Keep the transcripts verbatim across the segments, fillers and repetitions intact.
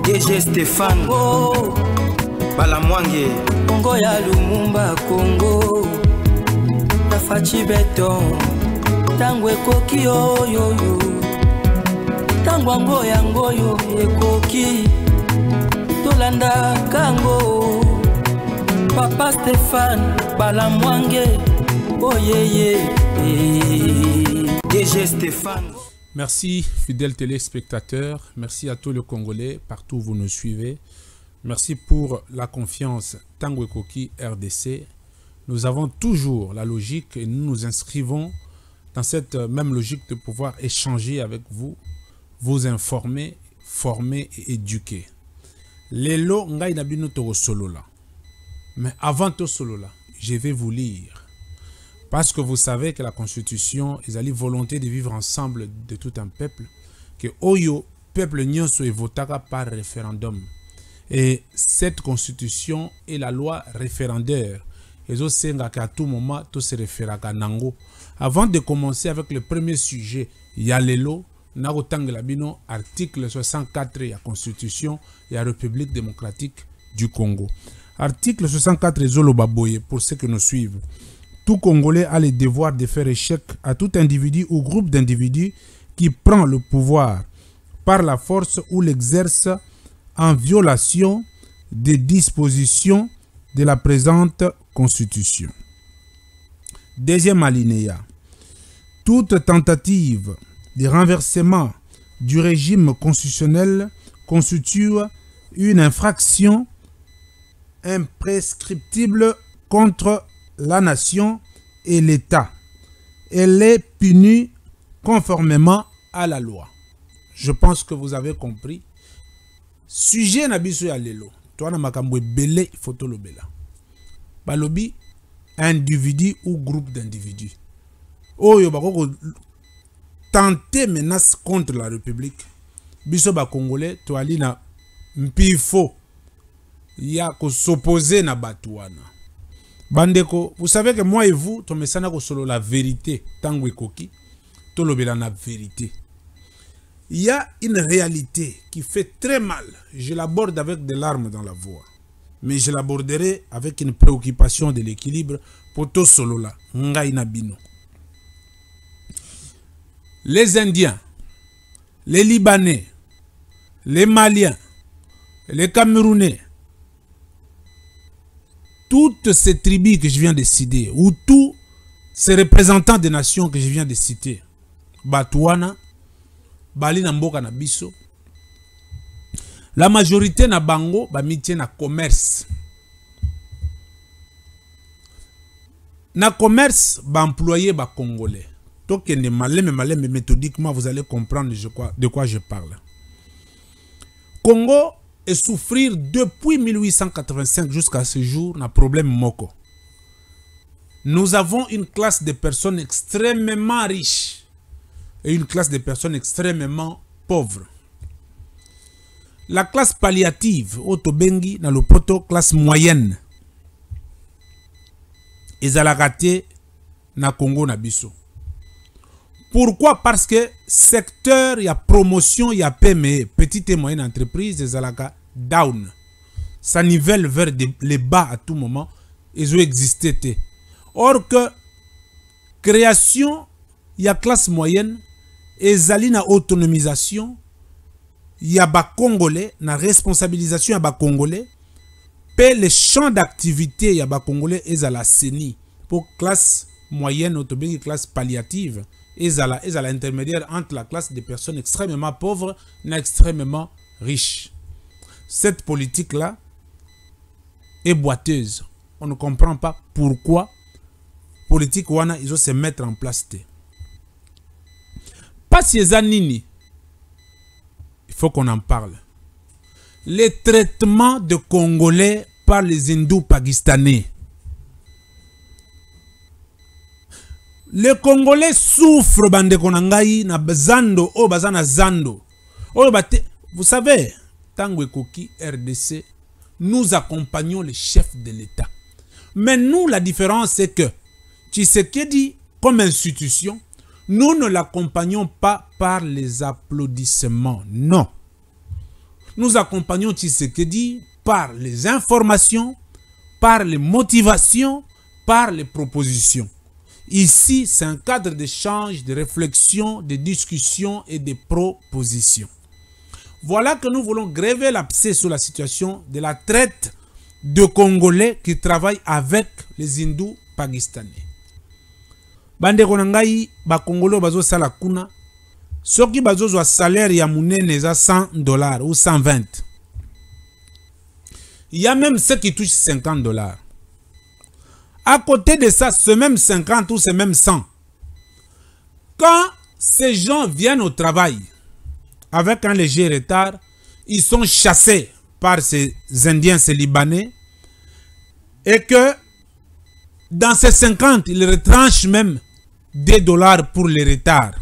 D G Stéphane Congo Balamwange Congo ya Lumumba Congo Tafachi Beton Tango ekoki oyoyo Tango ango yango yo ekoki Tolanda kango Papa Stéphane Balamwange Oh yeah yeah D G Stéphane. Merci fidèles téléspectateurs, merci à tous les Congolais partout où vous nous suivez. Merci pour la confiance Tango Ekoki R D C. Nous avons toujours la logique et nous nous inscrivons dans cette même logique de pouvoir échanger avec vous, vous informer, former et éduquer. Lelo ngai na bino to solo là. Mais avant to solo là, je vais vous lire. Parce que vous savez que la Constitution est la volonté de vivre ensemble de tout un peuple, que Oyo, peuple nyonso, est voté par référendum. Et cette Constitution est la loi référendaire. Et aussi, à tout moment, tout se réfère à Nango. Avant de commencer avec le premier sujet, il y a l'élo, article soixante-quatre de la Constitution et la République démocratique du Congo. Article soixante-quatre, Zolo Baboye, pour ceux qui nous suivent. Tout Congolais a le devoir de faire échec à tout individu ou groupe d'individus qui prend le pouvoir par la force ou l'exerce en violation des dispositions de la présente Constitution. Deuxième alinéa. Toute tentative de renversement du régime constitutionnel constitue une infraction imprescriptible contre la nation et l'État. Elle est punie conformément à la loi. Je pense que vous avez compris. Sujet na biso ya lelo. Toi na makambo belé photo lobela. Balobi individu ou groupe d'individus. Oyo bako tenter menace contre la République. Biso ba Congolais to ali na mpifo ya ko s'opposer na batuana. Bandeko, vous savez que moi et vous, tombe sana ko solo la vérité, tango ekoki, to lobela na vérité. Il y a une réalité qui fait très mal. Je l'aborde avec des larmes dans la voix. Mais je l'aborderai avec une préoccupation de l'équilibre pour to solo la, ngai na bino. Les Indiens, les Libanais, les Maliens, les Camerounais, toutes ces tribus que je viens de citer, ou tous ces représentants des nations que je viens de citer, Batouana, Bali na mboka na biso, la majorité na bango, ba mitie na commerce. Na commerce, ba employé ba congolais. Tokende malème malème méthodiquement, vous allez comprendre de quoi, de quoi je parle. Congo et souffrir depuis mille huit cent quatre-vingt-cinq jusqu'à ce jour n'a problème moko. Nous avons une classe de personnes extrêmement riches et une classe de personnes extrêmement pauvres. La classe palliative, Otobengi, na lopoto classe moyenne. Ezalakate na Congo na biso. Pourquoi? Parce que secteur, il y a promotion, il y a P M E, petite et moyenne entreprise, des alaka down. Ça nivelle vers des, les bas à tout moment. Ils ont existé. Or que création, il y a classe moyenne, et zalina autonomisation, il y a bas congolais, na responsabilisation, il y a bas congolais, paie les champs d'activité, il y a bas congolais, et la C E N I, pour classe moyenne, autobénie, classe palliative. Et à l'intermédiaire entre la classe des personnes extrêmement pauvres et extrêmement riches. Cette politique-là est boiteuse. On ne comprend pas pourquoi politique wana ils ont se mettre en place. Pas si zanini. Il faut qu'on en parle. Les traitements de Congolais par les hindous pakistanais. Les Congolais souffrent, bande konangai, na zando, oh bazana zando. Oh bate, vous savez, Tango Ekoki R D C, nous accompagnons les chefs de l'État. Mais nous, la différence, c'est que Tshisekedi, comme institution, nous ne l'accompagnons pas par les applaudissements. Non. Nous accompagnons Tshisekedi par les informations, par les motivations, par les propositions. Ici, c'est un cadre d'échange, de réflexion, de discussion et de propositions. Voilà que nous voulons gréver l'abcès sur la situation de la traite de Congolais qui travaillent avec les hindous pakistanais. Bande konangai ba Congolais bazo sala kuna soki bazo zwa salaire ya munene za cent dollars ou cent vingt. Il y a même ceux qui touchent cinquante dollars. À côté de ça, ce même cinquante ou ce même cent. Quand ces gens viennent au travail avec un léger retard, ils sont chassés par ces Indiens, ces Libanais, et que dans ces cinquante, ils retranchent même des dollars pour les retards.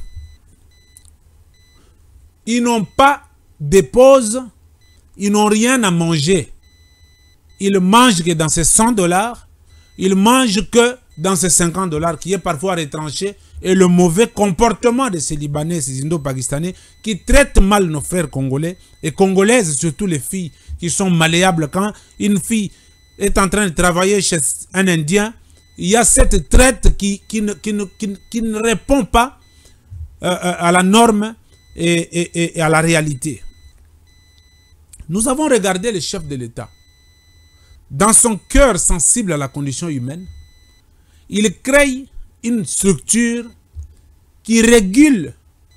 Ils n'ont pas de pause, ils n'ont rien à manger. Ils mangent que dans ces cent dollars, ils mangent que dans ces cinquante dollars qui est parfois retranché, et le mauvais comportement de ces Libanais, ces Indo-Pakistanais qui traitent mal nos frères congolais et congolaises, surtout les filles qui sont malléables. Quand une fille est en train de travailler chez un Indien, il y a cette traite qui, qui, ne, qui, ne, qui, qui ne répond pas euh, à la norme et, et, et à la réalité. Nous avons regardé le chef de l'État. Dans son cœur sensible à la condition humaine, il crée une structure qui régule.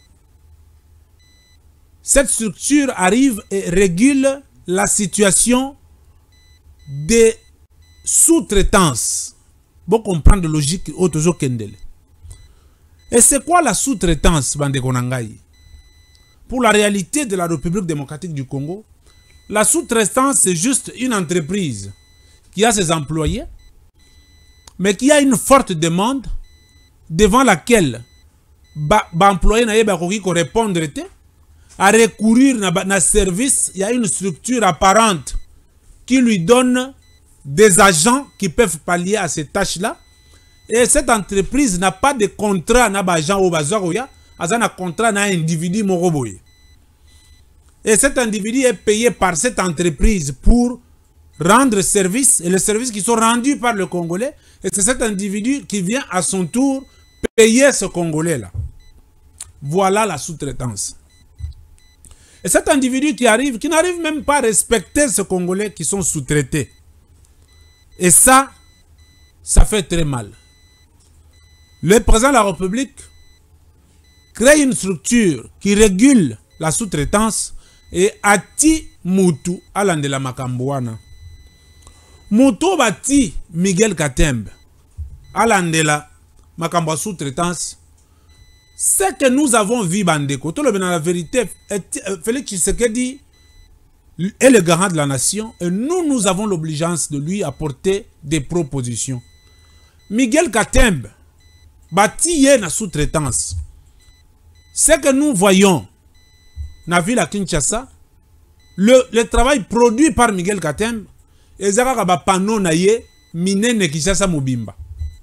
Cette structure arrive et régule la situation des sous-traitances. Vous comprenez la logique autozo kendele. Et c'est quoi la sous-traitance, Bande Konangai? Pour la réalité de la République démocratique du Congo, la sous-traitance, c'est juste une entreprise qui a ses employés, mais qui a une forte demande devant laquelle l'employé n'a pas pu répondre à recourir à un service. Il y a une structure apparente qui lui donne des agents qui peuvent pallier à ces tâches-là. Et cette entreprise n'a pas de contrat avec agent ou bazoya, elle a un contrat avec un individu moroboye. Et cet individu est payé par cette entreprise pour rendre service, et les services qui sont rendus par le Congolais, et c'est cet individu qui vient à son tour payer ce Congolais-là. Voilà la sous-traitance. Et cet individu qui arrive, qui n'arrive même pas à respecter ce Congolais qui sont sous-traités. Et ça, ça fait très mal. Le président de la République crée une structure qui régule la sous-traitance et ati Moutou à l'andela Makambouana. Moutou bati Miguel Katembe à l'andela Makambouana sous-traitance. Ce que nous avons vu, Bandeko, tout le bien la vérité, Félix Tshisekedi est le garant de la nation et nous, nous avons l'obligeance de lui apporter des propositions. Miguel Katembe bati yé na sous-traitance. Ce que nous voyons dans la ville à Kinshasa, le, le travail produit par Miguel Katembe, et zaka ba pano na ye minene Kinshasa mobimba.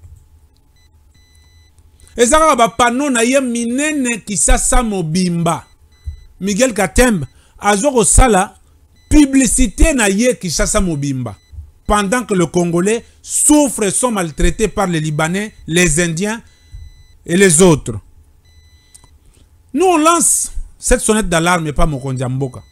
Et zaka ba pano na ye minene Kinshasa mobimba. Miguel Katembe azoko sala publicité na ye Kinshasa mobimba. Pendant que le Congolais souffre et sont maltraités par les Libanais, les Indiens et les autres. Nous on lance cette sonnette d'alarme et pas Mokonzi Mboka.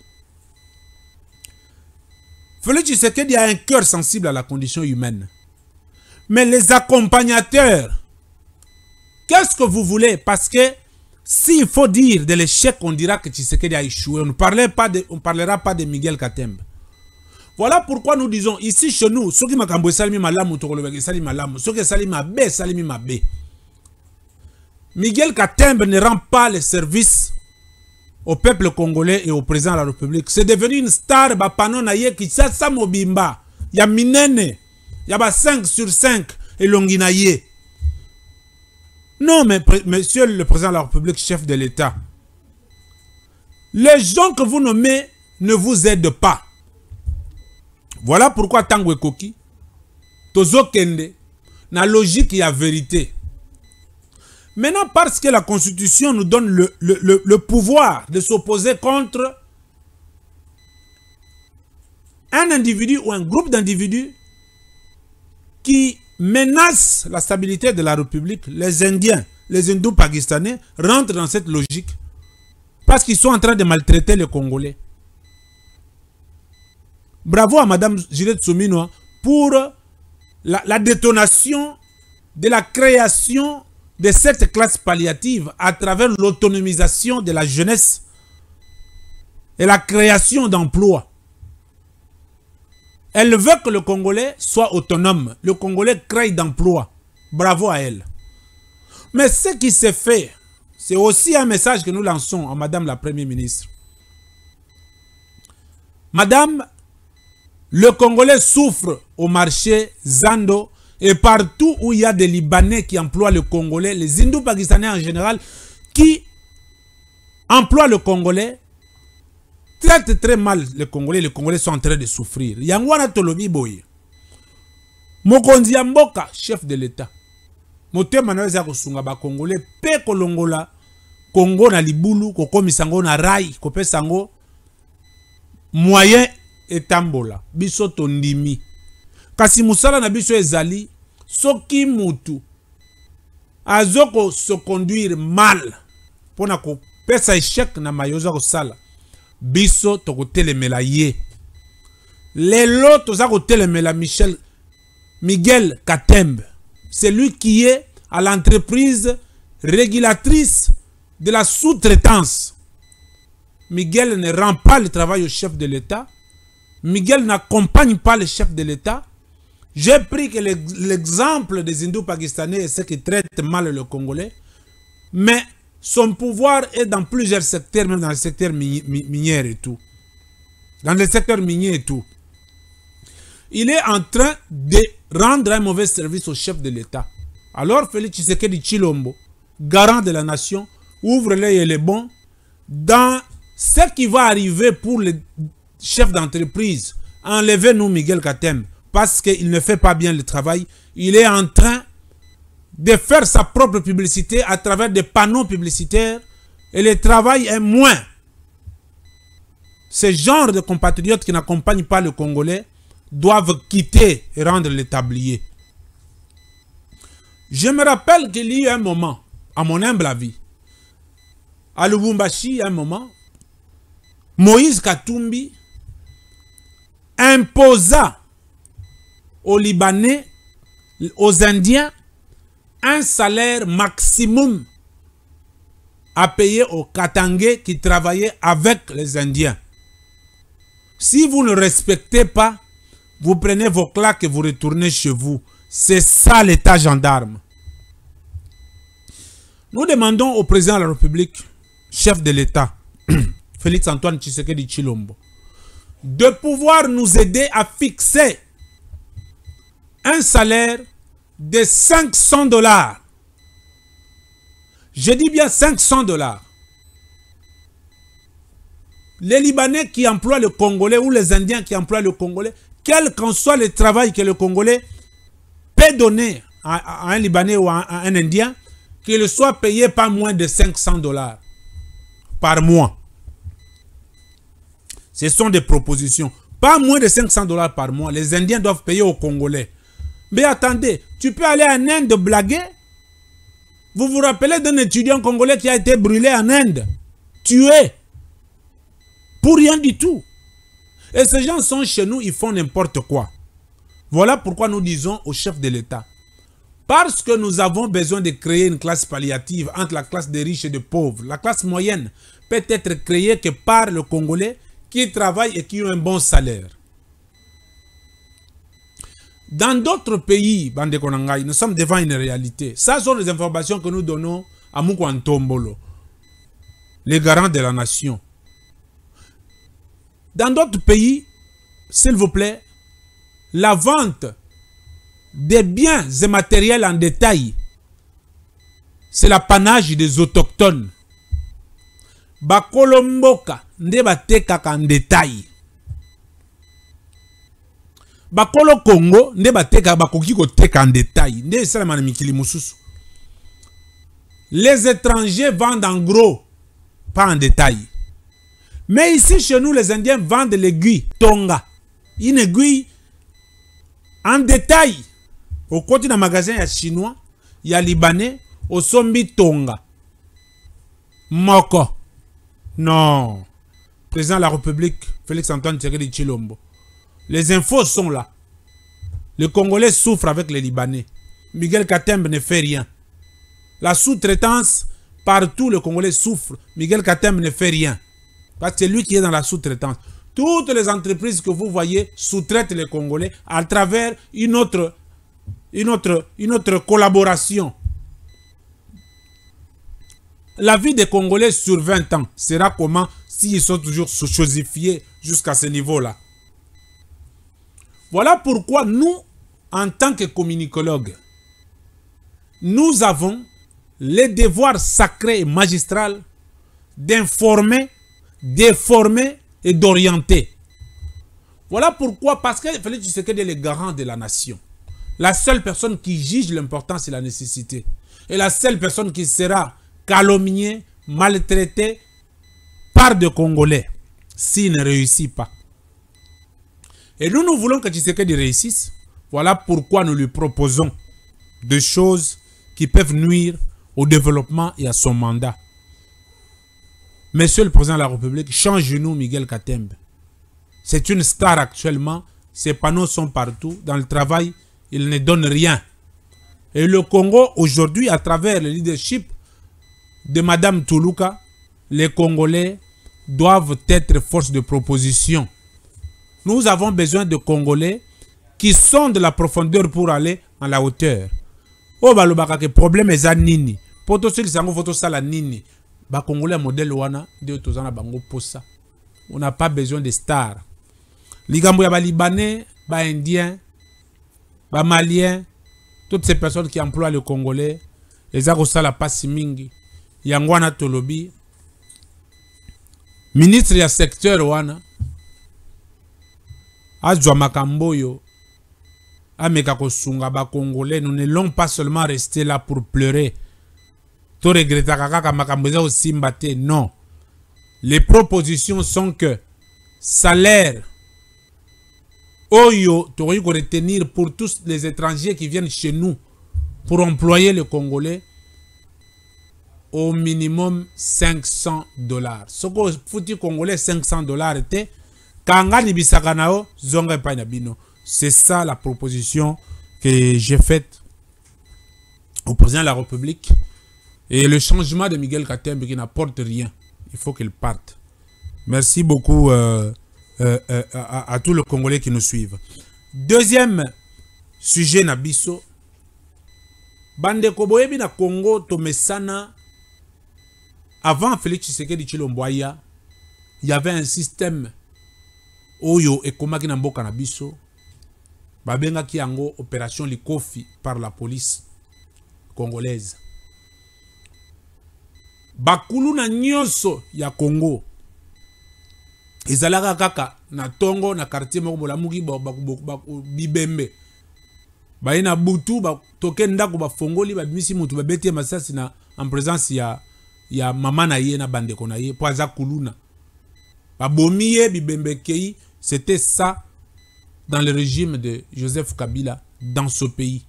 Félix Tshisekedi a un cœur sensible à la condition humaine. Mais les accompagnateurs, qu'est-ce que vous voulez? Parce que s'il faut dire de l'échec, on dira que Tshisekedi a échoué. On ne parlera pas de, on parlera pas de Miguel Katembe. Voilà pourquoi nous disons ici chez nous, ceux qui m'ont salimi malamu, salimi malamu, ceux qui salimi mabe, salimi mabe. Miguel Katembe ne rend pas le service au peuple congolais et au président de la République. C'est devenu une star, bah panon naye qui sa mobimba. Ya minene, ya ba cinq sur cinq et longinaye. Non, mais monsieur le président de la République, chef de l'État, les gens que vous nommez ne vous aident pas. Voilà pourquoi Tanguy Koki, Tozo Kende, na logique et la vérité. Maintenant, parce que la Constitution nous donne le, le, le, le pouvoir de s'opposer contre un individu ou un groupe d'individus qui menace la stabilité de la République, les Indiens, les Indo-Pakistanais rentrent dans cette logique parce qu'ils sont en train de maltraiter les Congolais. Bravo à Madame Juliette Souminoa pour la, la détonation de la création de cette classe palliative à travers l'autonomisation de la jeunesse et la création d'emplois. Elle veut que le Congolais soit autonome. Le Congolais crée d'emplois. Bravo à elle. Mais ce qui s'est fait, c'est aussi un message que nous lançons à Madame la Première ministre. Madame, le Congolais souffre au marché Zando et partout où il y a des Libanais qui emploient le Congolais, les Indo-Pakistanais en général, qui emploient le Congolais, traitent très mal les Congolais. Les Congolais sont en train de souffrir. Yangwana Tolobi Boye. Mokonzi Mboka, chef de l'État. Motema na weza kusunga ba Congolais pe kolongola Congo na libulu kokomisango na rai kopesango moyen etambola biso tondimi kasi musala na biso ezali soki mutu azoko se conduire mal pona ko pesa échec na mayoza ko sala biso tokotelemela ye lelo toza kotelemela Michel Miguel Katembe. C'est lui qui est à l'entreprise régulatrice de la sous-traitance. Miguel ne rend pas le travail au chef de l'État. Miguel n'accompagne pas le chef de l'État. J'ai pris que l'exemple des Indo-Pakistanais est ce qui traite mal le Congolais. Mais son pouvoir est dans plusieurs secteurs, même dans le secteur mi mi minier et tout. Dans le secteur minier et tout. Il est en train de rendre un mauvais service au chef de l'État. Alors Félix Tshisekedi Tshilombo, garant de la nation, ouvre l'œil et les bons dans ce qui va arriver pour les chefs d'entreprise. Enlevez-nous Miguel Katembe parce qu'il ne fait pas bien le travail. Il est en train de faire sa propre publicité à travers des panneaux publicitaires et le travail est moins. Ce genre de compatriotes qui n'accompagnent pas le Congolais doivent quitter et rendre le tablier. Je me rappelle qu'il y a eu un moment, à mon humble avis, à Lubumbashi, un moment, Moïse Katumbi imposa aux Libanais, aux Indiens, un salaire maximum à payer aux Katangais qui travaillaient avec les Indiens. Si vous ne respectez pas, vous prenez vos claques et vous retournez chez vous. C'est ça l'état gendarme. Nous demandons au président de la République, chef de l'État, Félix Antoine Tshisekedi Tshilombo, de pouvoir nous aider à fixer un salaire de cinq cents dollars. Je dis bien cinq cents dollars. Les Libanais qui emploient le Congolais ou les Indiens qui emploient le Congolais, quel qu'en soit le travail que le Congolais peut donner à, à un Libanais ou à, à un Indien, qu'il soit payé pas moins de cinq cents dollars par mois. Ce sont des propositions. Pas moins de cinq cents dollars par mois. Les Indiens doivent payer aux Congolais. Mais attendez, tu peux aller en Inde blaguer? Vous vous rappelez d'un étudiant congolais qui a été brûlé en Inde, tué, pour rien du tout. Et ces gens sont chez nous, ils font n'importe quoi. Voilà pourquoi nous disons au chef de l'État, parce que nous avons besoin de créer une classe palliative entre la classe des riches et des pauvres. La classe moyenne peut être créée que par le Congolais qui travaille et qui a un bon salaire. Dans d'autres pays, Bande Konangai, nous sommes devant une réalité. Ça sont les informations que nous donnons à Moukwan Tombolo, les garants de la nation. Dans d'autres pays, s'il vous plaît, la vente des biens et matériels en détail, c'est l'apanage des autochtones. Bakolomboka, nde bateka en détail. Bakolo Congo, nde bateka bakoki koteka en détail. Nde salama na mikili mususu. Les étrangers vendent en gros, pas en détail. Mais ici, chez nous, les Indiens vendent l'aiguille, tonga. une aiguille en détail. Au côté d'un magasin, il y a chinois, il y a libanais, au sombi tonga. Moko. Non. Président de la République, Félix Antoine Tshisekedi Tshilombo. Les infos sont là. Les Congolais souffrent avec les Libanais. Miguel Katembe ne fait rien. La sous-traitance, partout les Congolais souffrent. Miguel Katembe ne fait rien. Parce que c'est lui qui est dans la sous-traitance. Toutes les entreprises que vous voyez sous-traitent les Congolais à travers une autre, une autre, une autre collaboration. La vie des Congolais sur vingt ans sera comment s'ils sont toujours chosifiés jusqu'à ce niveau-là. Voilà pourquoi nous, en tant que communicologues, nous avons le devoir sacré et magistral d'informer, d'informer et d'orienter. Voilà pourquoi, parce que Félix Tshisekedi est le garant de la nation. La seule personne qui juge l'importance et la nécessité. Et la seule personne qui sera calomniée, maltraitée par des Congolais s'il ne réussit pas. Et nous, nous voulons que Tshisekedi réussisse. Voilà pourquoi nous lui proposons des choses qui peuvent nuire au développement et à son mandat. Monsieur le Président de la République, change-nous Miguel Katembe. C'est une star actuellement. Ses panneaux sont partout. Dans le travail, il ne donne rien. Et le Congo, aujourd'hui, à travers le leadership de Madame Toulouka, les Congolais doivent être force de proposition. Nous avons besoin de Congolais qui sont de la profondeur pour aller à la hauteur. Oh, bah, le problème est nini. Poto sur sango photo sala nini. Ba Congolais modèle wana de tozana bango posa. On n'a pas besoin de stars. Ligambo ya ba Libanais, ba Indiens, ba Maliens, toutes ces personnes qui emploient le Congolais, les akosala pasi mingi. Yangwana tolobi. Ministre ya secteur wana. Azwa makamboyo. Ameka kosunga ba Congolais, nous ne l'ont pas seulement resté là pour pleurer. To regretta kaka makamboza aussi mbate. Non. Les propositions sont que salaire Oyo, tu aurais retenir pour tous les étrangers qui viennent chez nous pour employer les Congolais au minimum cinq cents dollars. Ce que foutu Congolais cinq cents dollars était Kangani bisakanao zonga painabino. C'est ça la proposition que j'ai faite au président de la République. Et le changement de Miguel Katembe qui n'apporte rien. Il faut qu'il parte. Merci beaucoup euh, euh, euh, à, à tous les Congolais qui nous suivent. Deuxième sujet Nabiso. Bande Koboyebi na Congo Tomesana. Avant Félix Tshisekedi Tshilombo, il y avait un système Oyo et Komaki Namboka Nabiso. Babenga ki yango opération Likofi par la police congolaise. Bakulu na nyonso ya Congo. Ezalaka kaka na tongo na quartier moko bolamuki bibembe. Baye na butu ba toke ndako ba fongoli ba bimisi mutu ba beti masasi na en présence ya ya mama na ye na bandeko na ye po aza kuluna. Ba bomiye bibembe kei, c'était ça dans le régime de Joseph Kabila dans ce pays.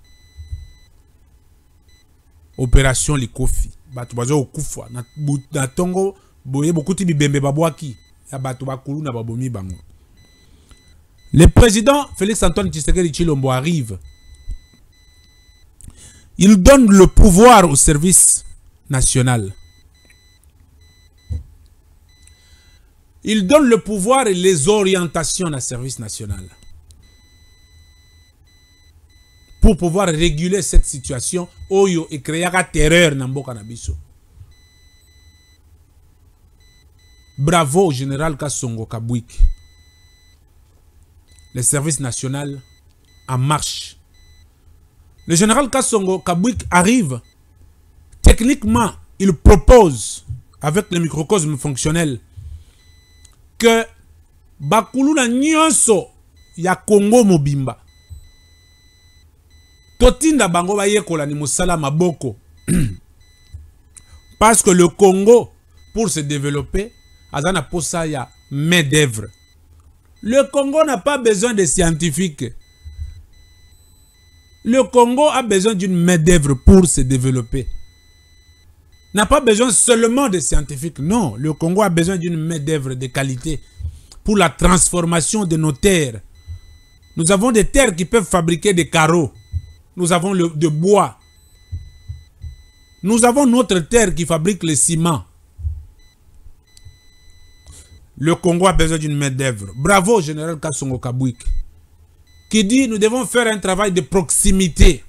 Opération Likofi. Batu bazo okufa na na tongo boye bokuti bibembe babwaki ya batu bakulu na babomi bango. Le président Félix Antoine Tshisekedi Tshilombo arrive. Il donne le pouvoir au service national. Il donne le pouvoir et les orientations au service national. Pour pouvoir réguler cette situation, Oyo et créer la terreur dans Mboka Nabiso. Bravo au général Kassongo Kabwik. Le service national en marche. Le général Kassongo Kabwik arrive. Techniquement, il propose, avec le microcosme fonctionnel, que Bakulu na nyonso ya Congo Mobimba. Totinda bango ba yekola ni musala maboko. Parce que le Congo, pour se développer, azana posa ya main d'œuvre. Le Congo n'a pas besoin de scientifiques. Le Congo a besoin d'une main-d'œuvre pour se développer. N'a pas besoin seulement de scientifiques. Non, le Congo a besoin d'une main-d'œuvre de qualité pour la transformation de nos terres. Nous avons des terres qui peuvent fabriquer des carreaux. Nous avons le, de bois. Nous avons notre terre qui fabrique le ciment. Le Congo a besoin d'une main-d'œuvre. Bravo au général Kassongo Kabwik, qui dit nous devons faire un travail de proximité.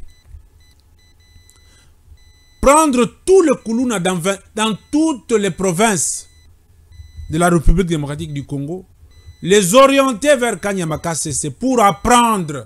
Prendre tout le Koulouna dans, dans toutes les provinces de la République démocratique du Congo, les orienter vers Kanyamaka C C pour apprendre.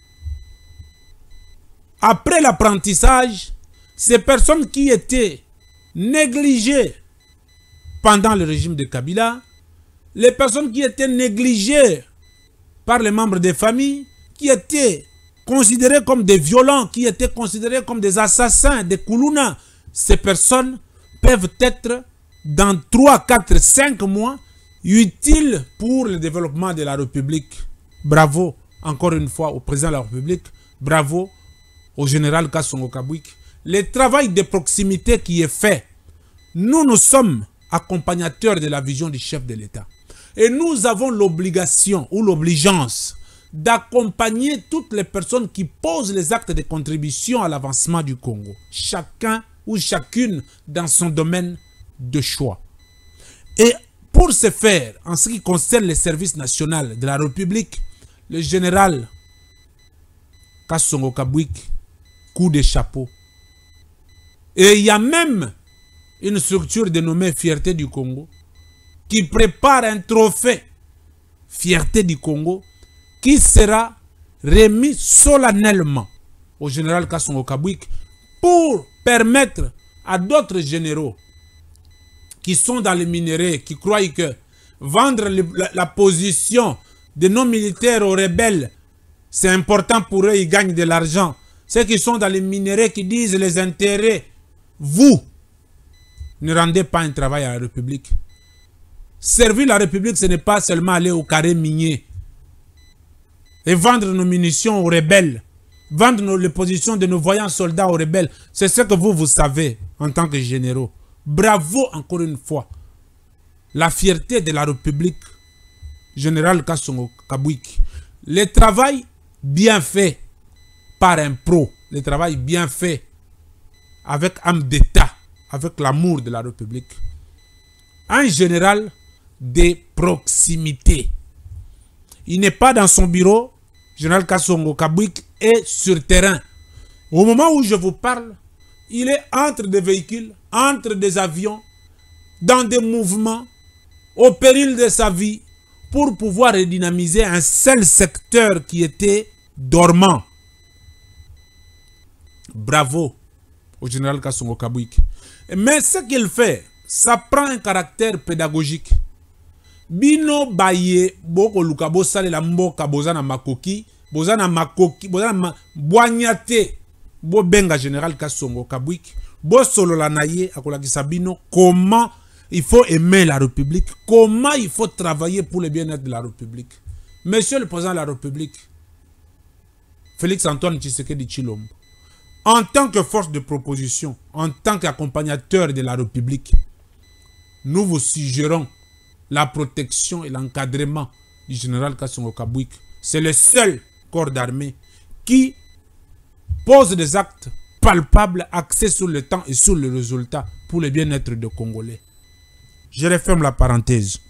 Après l'apprentissage, ces personnes qui étaient négligées pendant le régime de Kabila, les personnes qui étaient négligées par les membres des familles, qui étaient considérés comme des violents, qui étaient considérés comme des assassins, des Koulouna, ces personnes peuvent être dans trois, quatre, cinq mois utiles pour le développement de la République. Bravo encore une fois au président de la République, bravo au général Kassongo Kabwik. Le travail de proximité qui est fait, nous nous sommes accompagnateurs de la vision du chef de l'État. Et nous avons l'obligation ou l'obligeance d'accompagner toutes les personnes qui posent les actes de contribution à l'avancement du Congo. Chacun ou chacune dans son domaine de choix. Et pour ce faire, en ce qui concerne les services nationaux de la République, le général Kassongo Kabwik, coup de chapeau. Et il y a même une structure dénommée Fierté du Congo qui prépare un trophée Fierté du Congo qui sera remis solennellement au général Kassongo Kabwik pour permettre à d'autres généraux qui sont dans les minéraux, qui croient que vendre le, la, la position de nos militaires aux rebelles, c'est important pour eux, ils gagnent de l'argent. Ceux qui sont dans les minéraux qui disent les intérêts, vous ne rendez pas un travail à la République. Servir la République, ce n'est pas seulement aller au carré minier et vendre nos munitions aux rebelles, vendre nos, les positions de nos voyants soldats aux rebelles. C'est ce que vous, vous savez en tant que généraux. Bravo encore une fois. La fierté de la République, général Kassongo Kabwik. Le travail bien fait par un pro, le travail bien fait avec âme d'État, avec l'amour de la République. Un général de proximité. Il n'est pas dans son bureau. Général Kassongo Kabwik est sur terrain. Au moment où je vous parle, il est entre des véhicules, entre des avions, dans des mouvements, au péril de sa vie, pour pouvoir redynamiser un seul secteur qui était dormant. Bravo au général Kassongo Kabwik. Mais ce qu'il fait, ça prend un caractère pédagogique. Bino baye boko lukabo sale la mboka bozana makoki, bozana makoki, bozana boignate, bo benga général Kassongo Kabwik, bo solo la naye akolakisa bino comment il faut aimer la République, comment il faut travailler pour le bien-être de la République. Monsieur le président de la République, Félix Antoine Tshisekedi Tshilombo, en tant que force de proposition, en tant qu'accompagnateur de la République, nous vous suggérons la protection et l'encadrement du général Kassongo Kabwik. C'est le seul corps d'armée qui pose des actes palpables, axés sur le temps et sur le résultat pour le bien-être des Congolais. Je referme la parenthèse.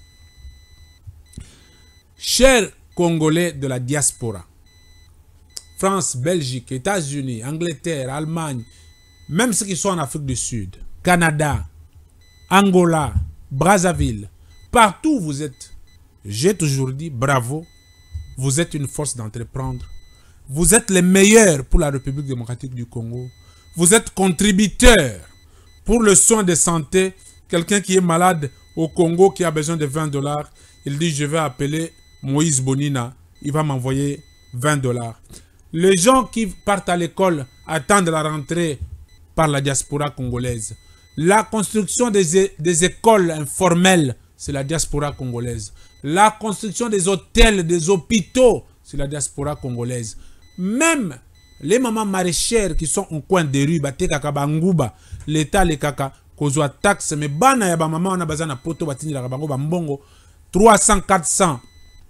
Chers Congolais de la diaspora, France, Belgique, États-Unis, Angleterre, Allemagne, même ceux qui sont en Afrique du Sud, Canada, Angola, Brazzaville, partout où vous êtes, j'ai toujours dit bravo, vous êtes une force d'entreprendre, vous êtes les meilleurs pour la République démocratique du Congo, vous êtes contributeurs pour le soin de santé. Quelqu'un qui est malade au Congo, qui a besoin de vingt dollars, il dit je vais appeler Moïse Bonina, il va m'envoyer vingt dollars. Les gens qui partent à l'école attendent la rentrée par la diaspora congolaise. La construction des, des écoles informelles c'est la diaspora congolaise. La construction des hôtels, des hôpitaux, c'est la diaspora congolaise. Même les mamans maraîchères qui sont au coin des rues, l'État, les kaka, kozwa taxe, mais bana ya ba maman on a besoin de poto batini la bango bambongo trois cents, quatre cents,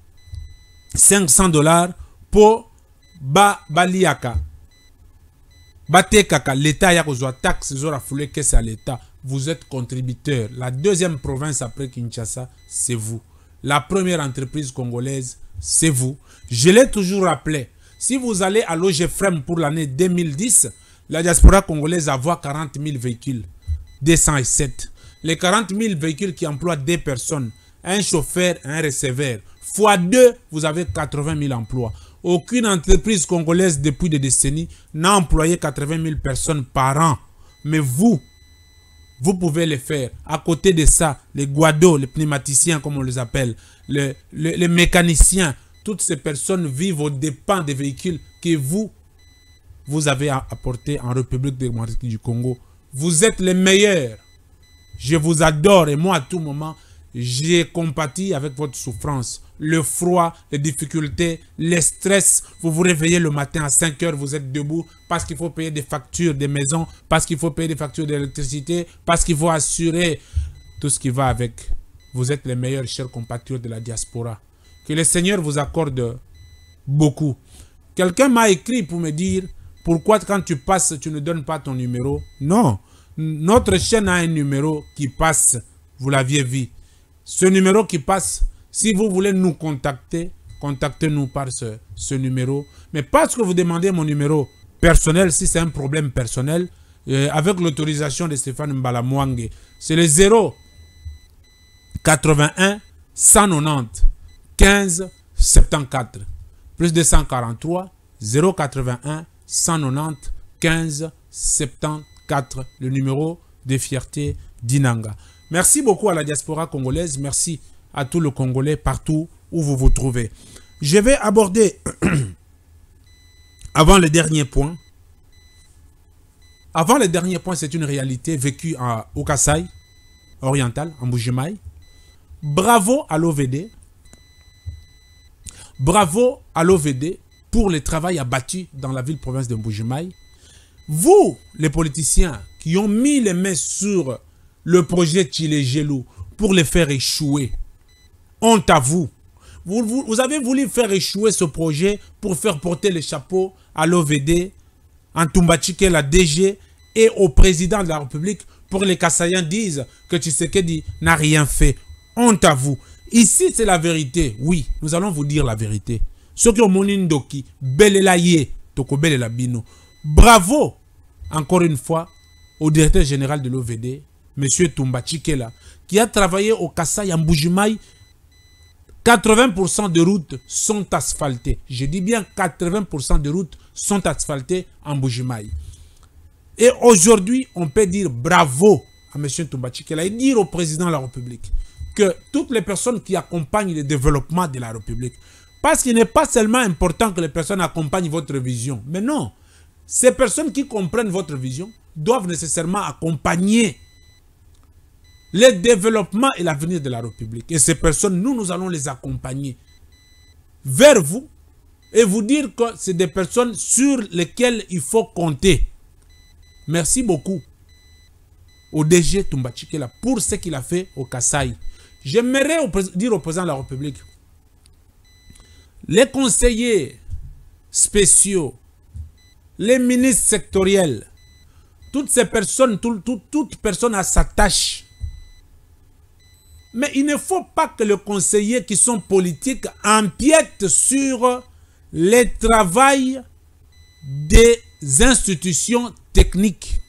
cinq cents dollars pour ba baliaka. Bate kaka, l'État ya kozwa taxe, zora foulé que c'est à l'État. Vous êtes contributeur. La deuxième province après Kinshasa, c'est vous. La première entreprise congolaise, c'est vous. Je l'ai toujours rappelé. Si vous allez à l'O G F R E M pour l'année deux mille dix, la diaspora congolaise a quarante mille véhicules, deux cent sept. Les quarante mille véhicules qui emploient deux personnes, un chauffeur, un receveur. Fois deux, vous avez quatre-vingt mille emplois. Aucune entreprise congolaise depuis des décennies n'a employé quatre-vingt mille personnes par an. Mais vous, vous pouvez le faire. À côté de ça, les guados, les pneumaticiens comme on les appelle, les, les, les mécaniciens, toutes ces personnes vivent aux dépens des véhicules que vous, vous avez apportés en République démocratique du Congo. Vous êtes les meilleurs. Je vous adore et moi à tout moment, j'ai compati avec votre souffrance. Le froid, les difficultés, le stress. Vous vous réveillez le matin à cinq heures, vous êtes debout parce qu'il faut payer des factures des maisons, parce qu'il faut payer des factures d'électricité, parce qu'il faut assurer tout ce qui va avec. Vous êtes les meilleurs, chers compatriotes de la diaspora. Que le Seigneur vous accorde beaucoup. Quelqu'un m'a écrit pour me dire pourquoi quand tu passes, tu ne donnes pas ton numéro. Non, notre chaîne a un numéro qui passe, vous l'aviez vu. Ce numéro qui passe, si vous voulez nous contacter, contactez-nous par ce, ce numéro. Mais parce que vous demandez mon numéro personnel, si c'est un problème personnel, euh, avec l'autorisation de Stéphane Mbalamwangé, c'est le zéro quatre-vingt-un cent quatre-vingt-dix quinze soixante-quatorze. Plus deux cent quarante-trois, zéro quatre-vingt-un cent quatre-vingt-dix quinze soixante-quatorze. Le numéro de fierté d'Inanga. Merci beaucoup à la diaspora congolaise. Merci à tous les Congolais partout où vous vous trouvez. Je vais aborder, avant le dernier point, avant le dernier point, c'est une réalité vécue à, au Kasaï oriental, en Mbuji-Mayi. Bravo à l'O V D. Bravo à l'O V D pour le travail abattu dans la ville-province de Mbuji-Mayi. Vous, les politiciens qui ont mis les mains sur le projet Tshilé-Gelou pour le faire échouer, honte à vous. Vous, vous. vous avez voulu faire échouer ce projet pour faire porter le chapeau à l'O V D, à Ntumba-Tshike, la D G, et au président de la République pour que les Kassaïens disent que Tshisekedi n'a rien fait. Honte à vous. Ici, c'est la vérité. Oui, nous allons vous dire la vérité. Ceux qui ont monindoki, belelaye, toko belela bino. Bravo, encore une fois, au directeur général de l'O V D, M. Ntumba-Tshike, qui a travaillé au Kasaï en Mbuji-Mayi. quatre-vingts pour cent de routes sont asphaltées. Je dis bien quatre-vingts pour cent de routes sont asphaltées en Mbuji-Mayi. Et aujourd'hui, on peut dire bravo à M. Ntumba-Tshike et dire au président de la République que toutes les personnes qui accompagnent le développement de la République, parce qu'il n'est pas seulement important que les personnes accompagnent votre vision, mais non, ces personnes qui comprennent votre vision doivent nécessairement accompagner le développement et l'avenir de la République. Et ces personnes, nous, nous allons les accompagner vers vous et vous dire que c'est des personnes sur lesquelles il faut compter. Merci beaucoup au D G Ntumba-Tshike pour ce qu'il a fait au Kasaï. J'aimerais dire au président de la République, les conseillers spéciaux, les ministres sectoriels, toutes ces personnes, tout, tout, toute personne à sa tâche. Mais il ne faut pas que les conseillers qui sont politiques empiètent sur le travail des institutions techniques.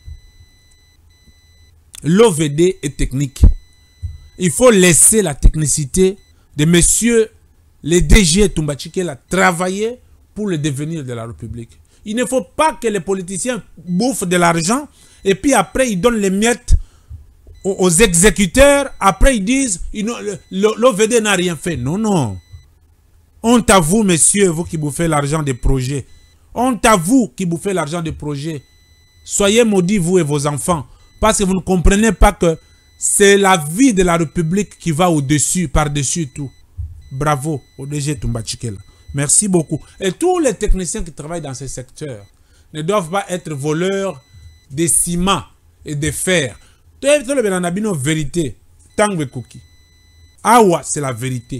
L'O V D est technique. Il faut laisser la technicité de messieurs les D G Ntumba-Tshike travailler pour le devenir de la République. Il ne faut pas que les politiciens bouffent de l'argent et puis après ils donnent les miettes aux, aux exécuteurs. Après ils disent l'O V D n'a rien fait. Non, non. Honte à vous, messieurs, vous qui bouffez l'argent des projets. Honte à vous qui bouffez l'argent des projets. Soyez maudits, vous et vos enfants. Parce que vous ne comprenez pas que c'est la vie de la République qui va au-dessus, par-dessus tout. Bravo au D G Toumba Tchikela. Merci beaucoup. Et tous les techniciens qui travaillent dans ce secteur ne doivent pas être voleurs de ciment et de fer. Tout le monde vérité. Tangwe Koki. Awa, c'est la vérité.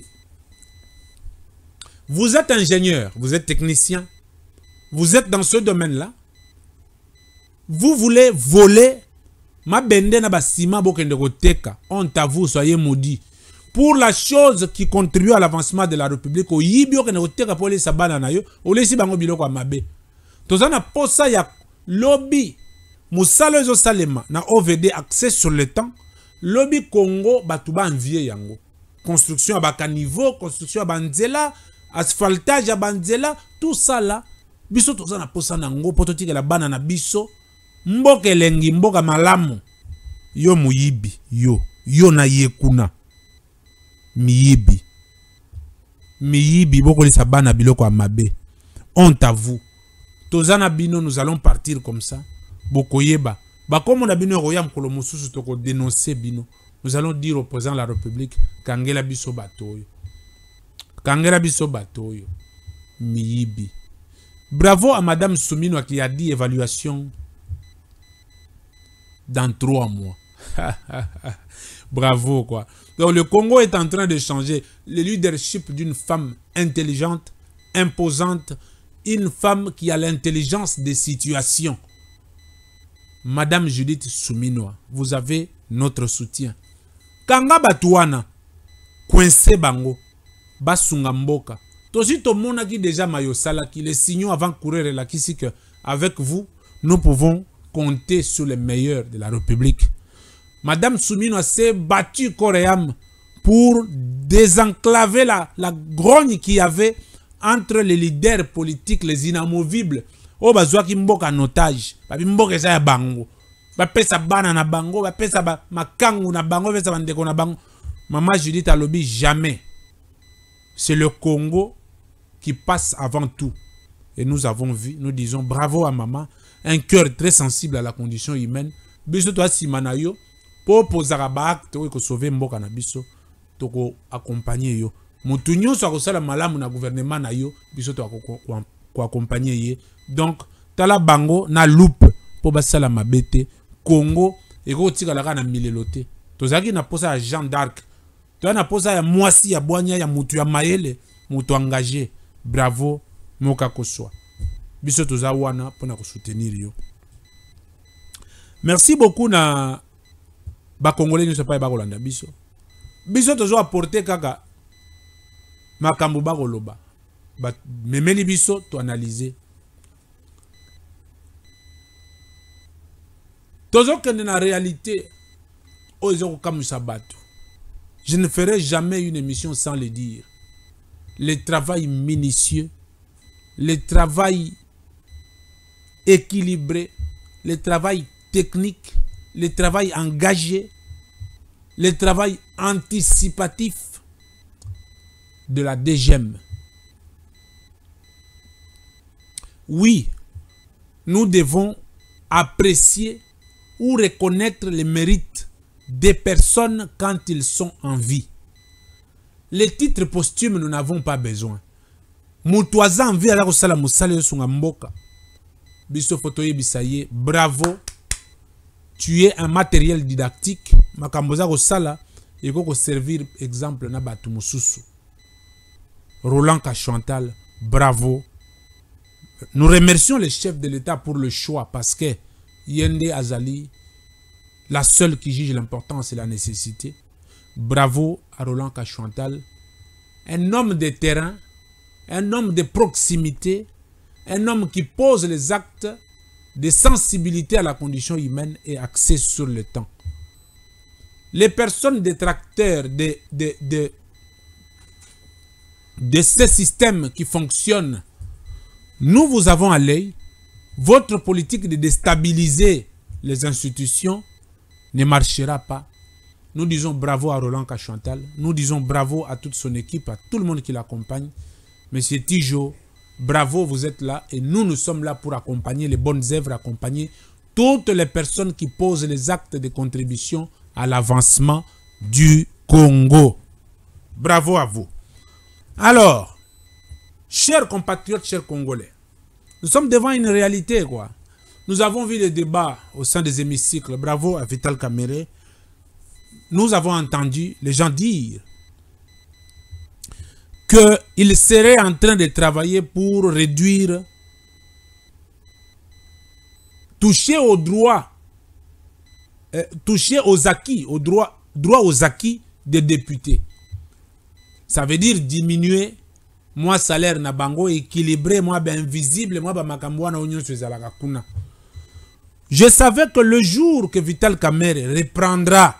Vous êtes ingénieur, vous êtes technicien, vous êtes dans ce domaine-là. Vous voulez voler ma bende na ba ciment bokende koteka. Honte à vous, soyez maudits. Pour la chose qui contribue à l'avancement de la République, au yibi okende koteka pour les sabana na yo, o lesi bango biloko ya mabe. Tozana posa ya lobby musalo ezo salema na O V D accès sur le temps. Lobby Congo batuba envier yango. Construction à baka niveau, construction à banzela, asphaltage à banzela, tout ça là. Biso tozana posa nango pototike la bana na biso. Mboka elengi mboka malamu. Yo muyibi, yo. Yo na yekuna. Miyibi. Miyibi, boko li sabana biloko amabe. Honte à vous. Tozana bino, nous allons partir comme ça. Boko yeba. Ba comme on a bino royam kolomosusu toko dénoncer bino. Nous allons dire au président de la République kangela biso batoyo. Kangela biso batoyo. Miyibi. Bravo à Madame Soumino qui a dit évaluation dans trois mois. Bravo quoi. Donc le Congo est en train de changer. Le leadership d'une femme intelligente, imposante, une femme qui a l'intelligence des situations. Madame Judith Souminoa, vous avez notre soutien. Kanga batuana, coincé bango, basunga mboka. Tosi to mona qui déjà mayosala qui les signaux avant courir la qui que avec vous nous pouvons compter sur les meilleurs de la République. Madame Souminoa s'est battue corps et âme pour désenclaver la, la grogne qu'il y avait entre les leaders politiques, les inamovibles. Oh, bazwa ki mboka en otage. Babi mboka eza ya bango. Ba pesa bana na bango, ba pesa ba makangu na bango, pesa bandeko na bango. Maman Judith a lobby jamais. C'est le Congo qui passe avant tout. Et nous avons vu, nous disons bravo à maman. Un cœur très sensible à la condition humaine. Biso to simana yo pour poser ba acte ko sauver mboka na biso to ko accompagner yo. Mutu nyonso akosala malamu na gouvernement na yo, biso to ko accompagner ye. Donc tala bango na loupe pour basala mabete Congo et ko tika la na milelote. Tozaki na posa ya Jean d'Arc. To na posa ya mwasi ya bwanya ya mutu ya mayele, mutu engagé. Bravo moka koswa. Biso toza wana pona ko soutenir yo. Merci beaucoup na ba congolais ne se pas ba kolanda biso. Biso tozo apporter kaka makambo ba koloba. Ba memeli biso to analyser. Tozo kende na réalité ozo kamusa bato. Je ne ferai jamais une émission sans le dire. Le travail minutieux, le travail équilibré, le travail technique, le travail engagé, le travail anticipatif de la D G M. Oui, nous devons apprécier ou reconnaître les mérites des personnes quand ils sont en vie. Les titres posthumes, nous n'avons pas besoin. Moutouaza en vie à la Rosala Moussale Sunga Mboka. Biso Fotoye Bisaye, bravo. Tu es un matériel didactique. Makamboza Rosala, il faut servir exemple na Batu Moussousou. Roland Kachantal, bravo. Nous remercions les chefs de l'État pour le choix parce que Yende Azali, la seule qui juge l'importance et la nécessité. Bravo à Roland Kachantal, un homme de terrain, un homme de proximité, un homme qui pose les actes de sensibilité à la condition humaine et axé sur le temps. Les personnes détracteurs de, de, de, de ces systèmes qui fonctionnent, nous vous avons à l'œil. Votre politique de déstabiliser les institutions ne marchera pas. Nous disons bravo à Roland Kachantal. Nous disons bravo à toute son équipe, à tout le monde qui l'accompagne. Monsieur Tijo, bravo, vous êtes là. Et nous, nous sommes là pour accompagner les bonnes œuvres, accompagner toutes les personnes qui posent les actes de contribution à l'avancement du Congo. Bravo à vous. Alors, chers compatriotes, chers Congolais, nous sommes devant une réalité, quoi. Nous avons vu les débats au sein des hémicycles. Bravo à Vital Kamerhe. Nous avons entendu les gens dire qu'il serait en train de travailler pour réduire, toucher aux droits, euh, toucher aux acquis, aux droits, droits aux acquis des députés. Ça veut dire diminuer moi salaire na bango, équilibré, moi ben invisible, moi ben makambo na union sur la kuna. Je savais que le jour que Vital Kamerhe reprendra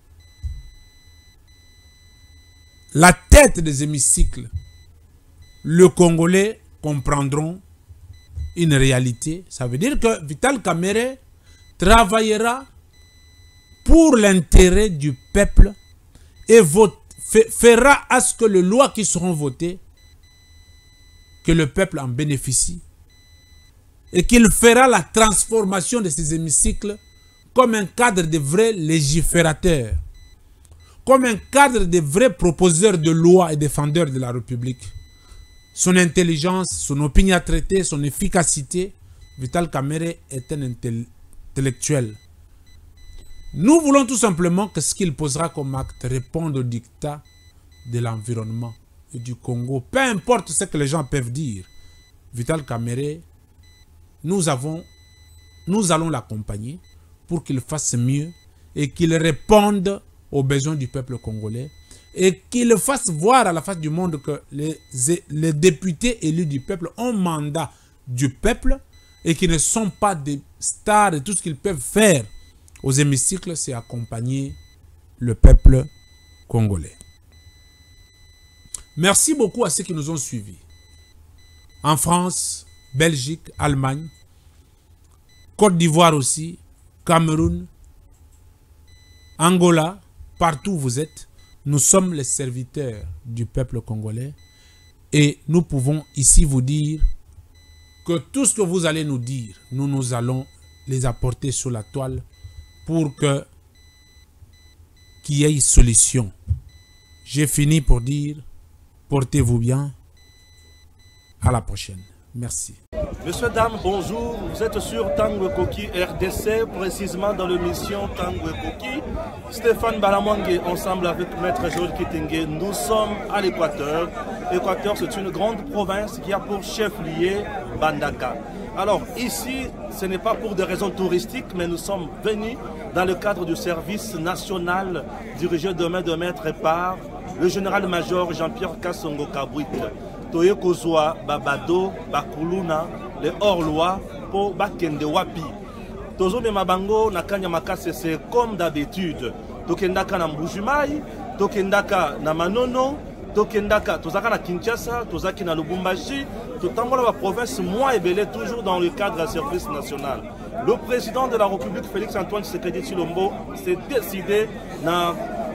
la tête des hémicycles, les Congolais comprendront une réalité. Ça veut dire que Vital Kamerhe travaillera pour l'intérêt du peuple et vote, fera à ce que les lois qui seront votées, que le peuple en bénéficie, et qu'il fera la transformation de ces hémicycles comme un cadre de vrais légiférateurs, comme un cadre de vrais proposeurs de lois et défendeurs de la République. Son intelligence, son opiniâtreté, son efficacité, Vital Kamerhe est un intellectuel. Nous voulons tout simplement que ce qu'il posera comme acte réponde au dictat de l'environnement et du Congo. Peu importe ce que les gens peuvent dire, Vital Kamerhe, nous avons, nous allons l'accompagner pour qu'il fasse mieux et qu'il réponde aux besoins du peuple congolais et qu'il fasse voir à la face du monde que les, les députés élus du peuple ont mandat du peuple et qu'ils ne sont pas des stars et tout ce qu'ils peuvent faire aux hémicycles, c'est accompagner le peuple congolais. Merci beaucoup à ceux qui nous ont suivis. En France, Belgique, Allemagne, Côte d'Ivoire aussi, Cameroun, Angola, partout où vous êtes, nous sommes les serviteurs du peuple congolais et nous pouvons ici vous dire que tout ce que vous allez nous dire, nous, nous allons les apporter sur la toile pour que qu'il y ait une solution. J'ai fini pour dire, portez-vous bien, à la prochaine. Merci. Messieurs, dames, bonjour. Vous êtes sur Tango Ekoki R D C, précisément dans l'émission Tango Ekoki. Stéphane Balamwangue, ensemble avec Maître Joël Kitenge, nous sommes à l'Équateur. L'Équateur, c'est une grande province qui a pour chef-lieu Mbandaka. Alors ici, ce n'est pas pour des raisons touristiques, mais nous sommes venus dans le cadre du service national dirigé de main de maître par le général-major Jean-Pierre Kassongo Kabwit. Toye kozwa babado bakuluna le hors-loi pour bakende wapi. Tozo me mabango na kanya makase, c'est comme d'habitude. Tokendaka na Mbujimai, tokendaka na Manono, tokendaka tozaka na Kinshasa, tozaki na Lubumbashi, totambola la province moi ebele toujours dans le cadre du service national. Le président de la République Félix Antoine Tshisekedi Tshilombo s'est décidé na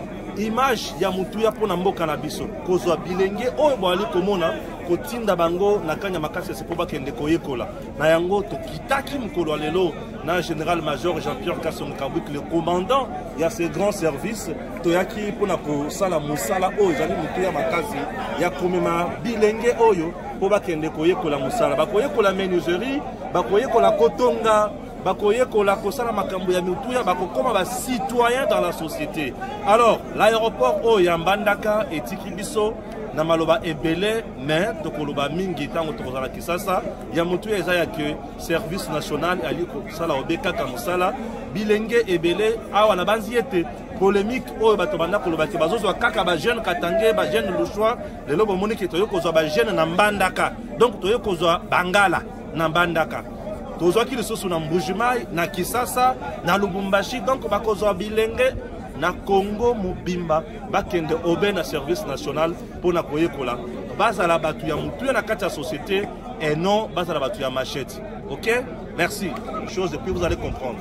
image ya mutuya pona mboka na biso kozwa bilenge oyo bali komona kotinda bango na kanya makasi se poba kende koyekola na yango tokitaki mukolo lelo na général major Jean-Pierre Kassongo Kabwit, le commandant ya ces grands services toyaki pona ko sala musala oyo zali mutuya makasi ya komema bilenge oyo poba kende koyekola musala bakoyekola menuiserie bakoyekola kotonga bakoyekola kosala makambo ya mutuya bakokoma ba citoyen dans la société. Alors l'aéroport o ya Mbandaka etiki biso na maloba ebele mais tokoloba mingi tango tokozala kisasa ya mutuya eza ya que service national ali kosala obeka ka musala bilenge ebele awa na banzi ete polémique oyo bato banda koloba ke bazozwa kaka ba jeune katange ba jeune lushwa lelo bomoni ke toyokozwa ba jeune na Mbandaka, donc toyokozwa bangala na Mbandaka. Tozwaki lisusu na Mbujimai, na Kisasa, na Lubumbashi, donc bakozwa bilenge na Congo mobimba bakende obe na service national pour na koyekola bazala batu ya mutuya na kati ya société et non bazala batu ya machette. OK? Merci. Chose et puis vous allez comprendre.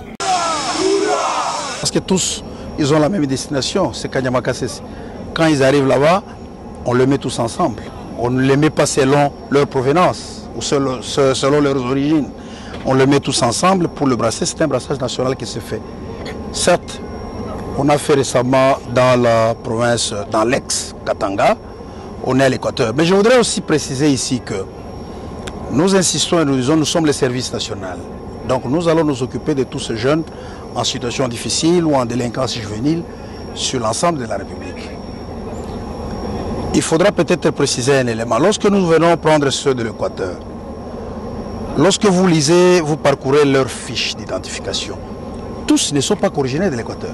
Parce que tous ils ont la même destination, c'est Kanyamakasese. Quand ils arrivent là-bas, on le met tous ensemble. On ne les met pas selon leur provenance ou selon, selon leurs origines. On le met tous ensemble pour le brasser. C'est un brassage national qui se fait. Certes, On a fait récemment dans la province, dans l'ex-Katanga, on est à l'Équateur. Mais je voudrais aussi préciser ici que nous insistons et nous disons nous sommes les services nationaux. Donc nous allons nous occuper de tous ces jeunes en situation difficile ou en délinquance juvénile sur l'ensemble de la République. Il faudra peut-être préciser un élément. Lorsque nous venons prendre ceux de l'Équateur, lorsque vous lisez, vous parcourez leurs fiches d'identification, tous ne sont pas originaires de l'Équateur.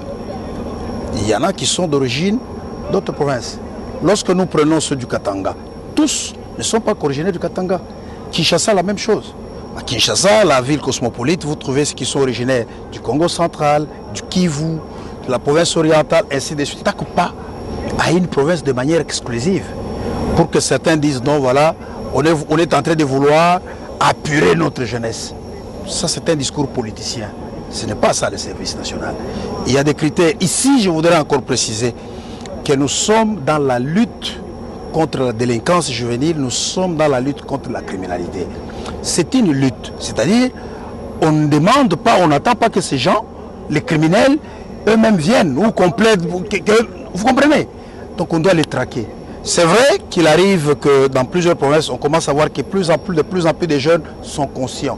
Il y en a qui sont d'origine d'autres provinces. Lorsque nous prenons ceux du Katanga, tous ne sont pas originaires du Katanga. Kinshasa, la même chose. À Kinshasa, la ville cosmopolite, vous trouvez ceux qui sont originaires du Congo central, du Kivu, de la province orientale, ainsi de suite. Pas à une province de manière exclusive. Pour que certains disent non, voilà, on est, on est en train de vouloir apurer notre jeunesse. Ça, c'est un discours politicien. Ce n'est pas ça le service national. Il y a des critères. Ici, je voudrais encore préciser que nous sommes dans la lutte contre la délinquance juvénile, nous sommes dans la lutte contre la criminalité. C'est une lutte. C'est-à-dire, on ne demande pas, on n'attend pas que ces gens, les criminels, eux-mêmes viennent ou complètent. Que, que, vous comprenez? Donc on doit les traquer. C'est vrai qu'il arrive que dans plusieurs provinces, on commence à voir que plus en plus, de plus en plus de jeunes sont conscients.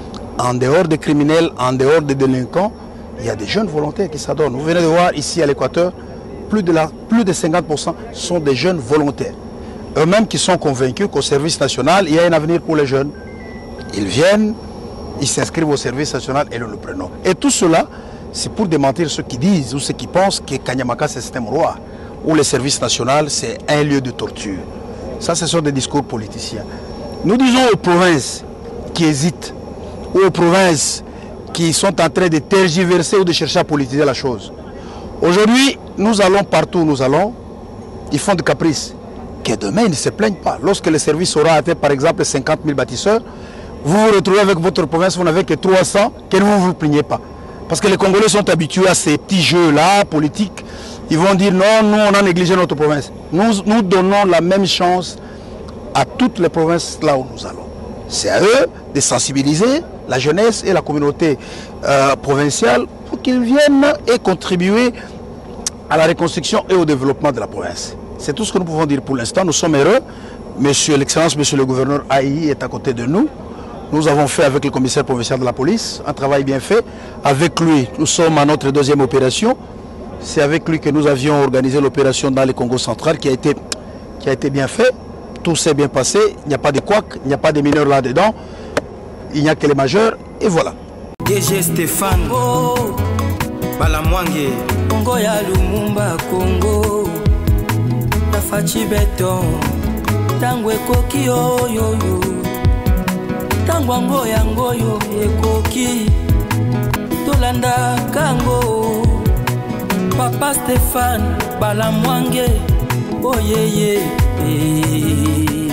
En dehors des criminels, en dehors des délinquants, il y a des jeunes volontaires qui s'adonnent. Vous venez de voir ici à l'Équateur, plus de, la, plus de cinquante pour cent sont des jeunes volontaires. Eux-mêmes qui sont convaincus qu'au service national, il y a un avenir pour les jeunes. Ils viennent, ils s'inscrivent au service national et nous le prenons. Et tout cela, c'est pour démentir ceux qui disent ou ceux qui pensent que Kanyamaka c'est un système roi, où le service national c'est un lieu de torture. Ça, ce sont des discours politiciens. Nous disons aux provinces qui hésitent, ou aux provinces qui sont en train de tergiverser ou de chercher à politiser la chose. Aujourd'hui, nous allons partout où nous allons, ils font des caprices. Que demain, ils ne se plaignent pas. Lorsque le service aura atteint, par exemple, cinquante mille bâtisseurs, vous vous retrouvez avec votre province, vous n'avez que trois cents, que vous ne vous plaignez pas. Parce que les Congolais sont habitués à ces petits jeux-là, politiques. Ils vont dire non, nous, on a négligé notre province. Nous, nous donnons la même chance à toutes les provinces là où nous allons. C'est à eux de sensibiliser la jeunesse et la communauté euh, provinciale pour qu'ils viennent et contribuer à la reconstruction et au développement de la province. C'est tout ce que nous pouvons dire pour l'instant. Nous sommes heureux. Monsieur l'Excellence, Monsieur le gouverneur Aïe est à côté de nous. Nous avons fait avec le commissaire provincial de la police un travail bien fait. Avec lui, nous sommes à notre deuxième opération. C'est avec lui que nous avions organisé l'opération dans le Congo central qui a été, qui a été bien fait. Tout s'est bien passé. Il n'y a pas de couacs, il n'y a pas de mineurs là-dedans. Il n'y a que les majeurs. Et voilà. D G Stéphane Oh, Balamwange Congo ya Lumumba Congo Tafachi beton Tangwe koki yo yo yo Tangwa ngo ya ngoyo ekoki Tolanda kango Papa Stéphane Balamwange Oh yeah yeah, yeah.